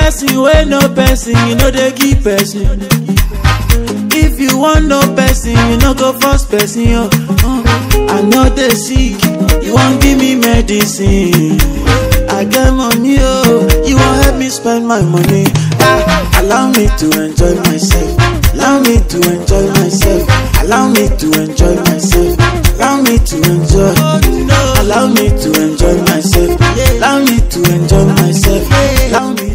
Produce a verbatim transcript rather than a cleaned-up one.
person wey no person, you know they give person. If you want no person, you no go first person. Oh, oh. I know they sick, you won't give me medicine. I get money, oh, you won't help me spend my money. Ah, allow me to enjoy myself. Allow me to enjoy myself. Allow me to enjoy myself. Allow me to enjoy. Allow me to enjoy myself. Allow me to enjoy myself. Allow me.